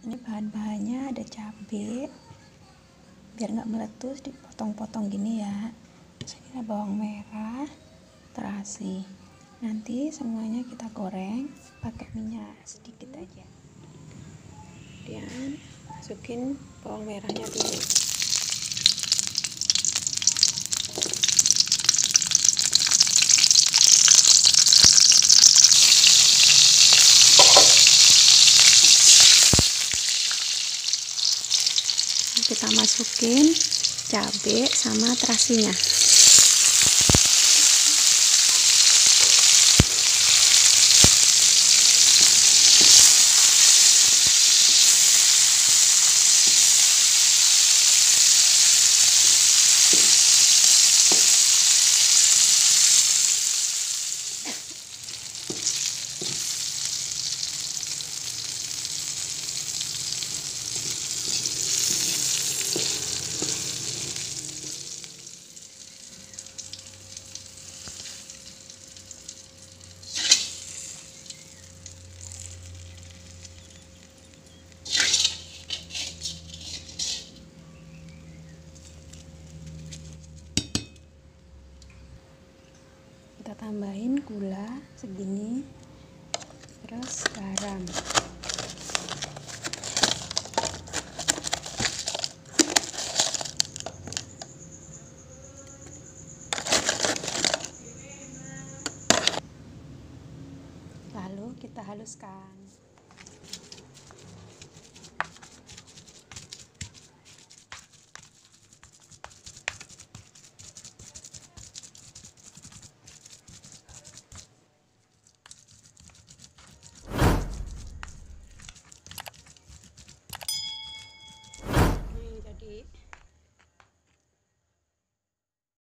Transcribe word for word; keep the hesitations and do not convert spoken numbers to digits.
Ini bahan-bahannya ada cabai, biar nggak meletus dipotong-potong gini ya. Terus ini ada bawang merah, terasi. Nanti semuanya kita goreng pakai minyak sedikit aja. Kemudian masukin bawang merahnya dulu. Kita masukin cabai sama terasinya. Kita tambahin gula segini, terus garam. Lalu kita haluskan.